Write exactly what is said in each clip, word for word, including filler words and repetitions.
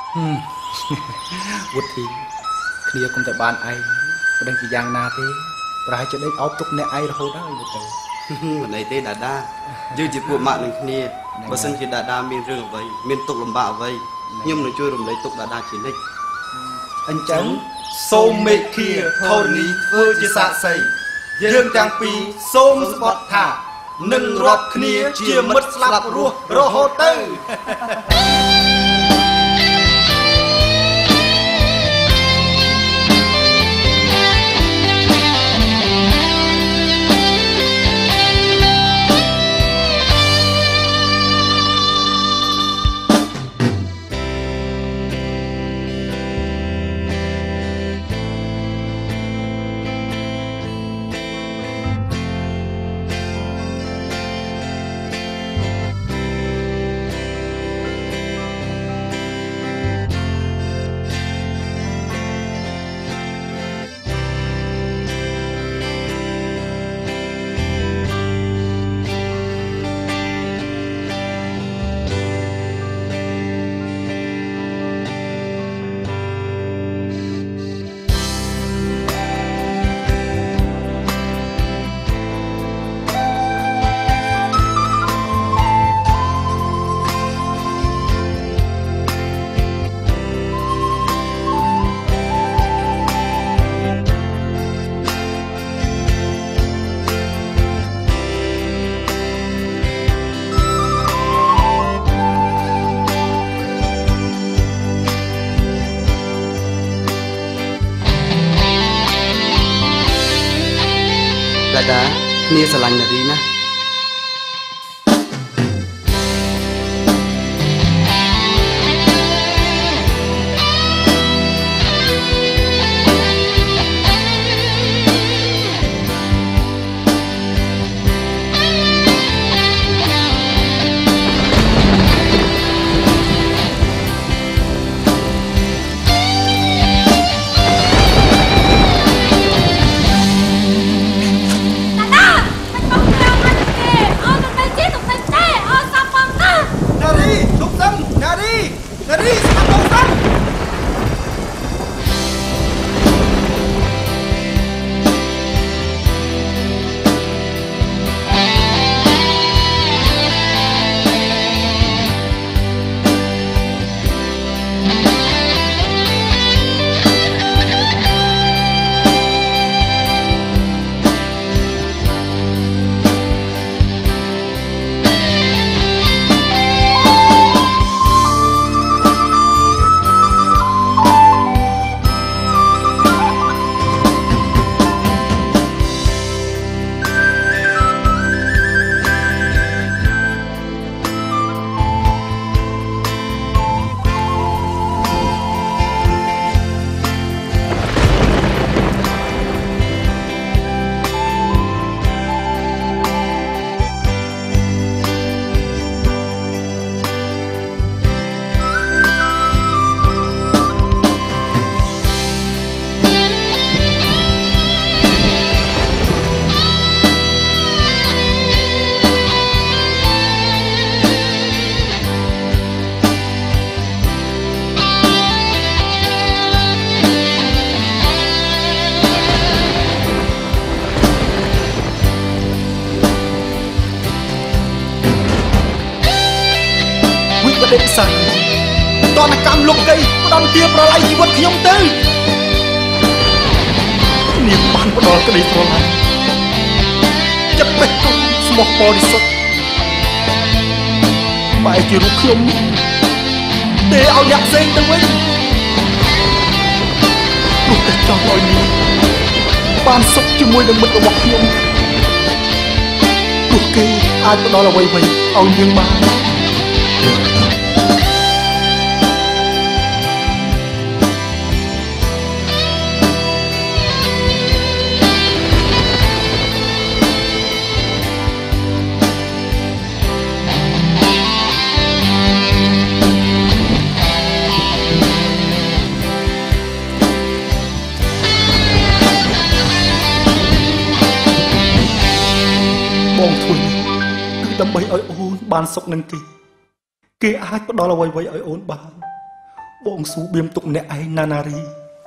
វុធីគ្នាគុំតែបានឯងមិនដឹងជាយ៉ាងណាទេប្រហែលជាដេកអោបទុកអ្នកឯងរហូតហើយមើលទៅមិនអីទេដាដាយើងជាពួកម៉ាក់នឹងគ្នាបើសិនជាដាដាមានរឿងអ្វីមានទុកលំបាកអ្វីខ្ញុំនឹងជួយរំលែកទុកដាដាជានិច្ចអញ្ចឹងសូមមេឃាធរណីធ្វើជាសាក្សីយើងទាំងពីរសូមស្បត់ថានឹងរាប់គ្នាជាមិត្តស្លាប់រស់រហូតទៅដាគ្នាស្រឡាញ់នារីណាដេកសាតនកម្មលោកកៃផ្ដំទាប្រឡាយជីវិតខ្ញុំទៅនាងបានផ្ដល់ក្តីស្រឡាញ់ចិត្តបេះដូងស្មោះបរិសុទ្ធបែរជារូបខ្ញុំទេឲ្យអ្នកផ្សេងទៅវិញព្រោះតែចង់ឲ្យនាងបានសុខជាមួយនឹងមិត្តរបស់ខ្ញុំព្រោះគេអាចផ្ដល់អ្វីៗឲ្យនាងបានបងធ្វើនេះគឺដើម្បីឲ្យអូនបានសុខនឹងគេគេអាចផ្ដល់អ្វីៗឲ្យអូនបានបងស៊ូបៀមទុកម្នាក់ឯងណានារី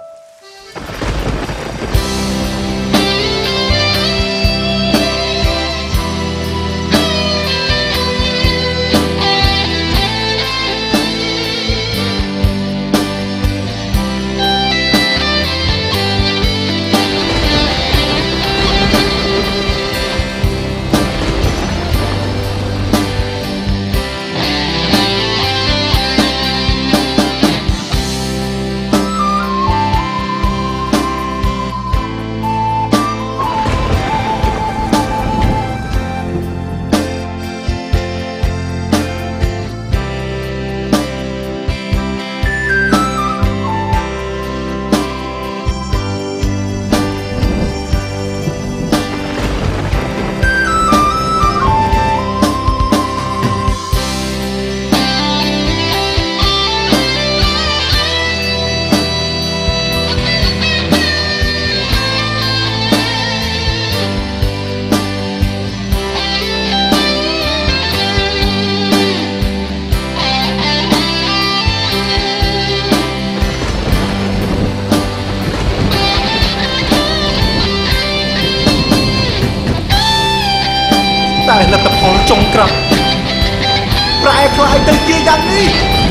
តែលទ្ធផលចុងក្រោយប្រែคล้ายទៅជាយ៉ាងនេះ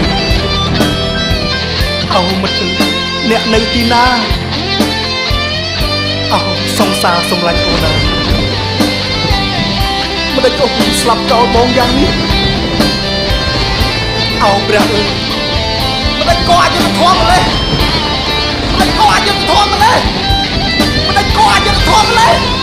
អោមិត្តអ្នកនៅទីណាអោសង្សារសម្លាញ់អូនណាមិនដឹងអូនស្លាប់ចោលបងយ៉ាងនេះអោព្រះអើយមិនដឹងក៏អាចទៅធំម្លេះមិនដឹងក៏អាចទៅធំម្លេះមិនដឹងក៏អាចទៅធំម្លេះ